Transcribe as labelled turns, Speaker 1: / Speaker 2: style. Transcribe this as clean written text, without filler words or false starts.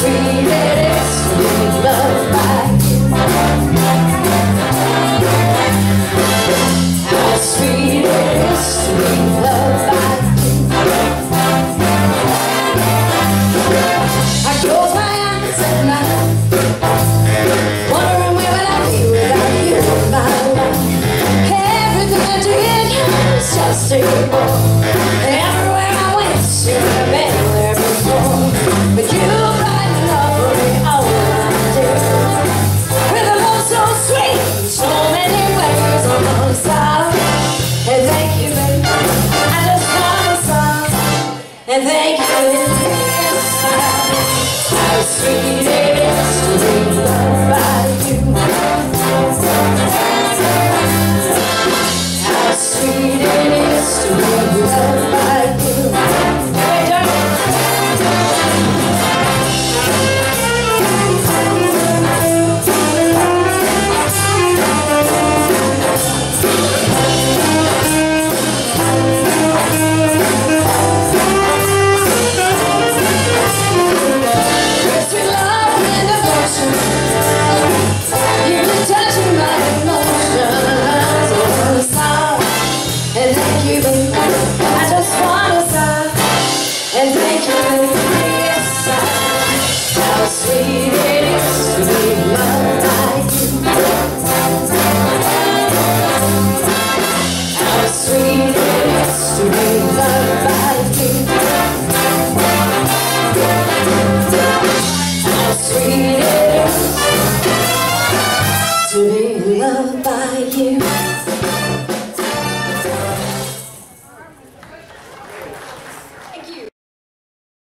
Speaker 1: sweet it is to be loved by you. How sweet it is to be loved by you. I close my eyes at night, wondering where would I be without you in my life. Everything I did was just a bore. Everywhere I went, you have been there before. But you brighten up all I did. With a love so sweet, so many ways on the side. And thank you, baby, I just want a song. And thank you, yes, how sweet it is to be loved by you.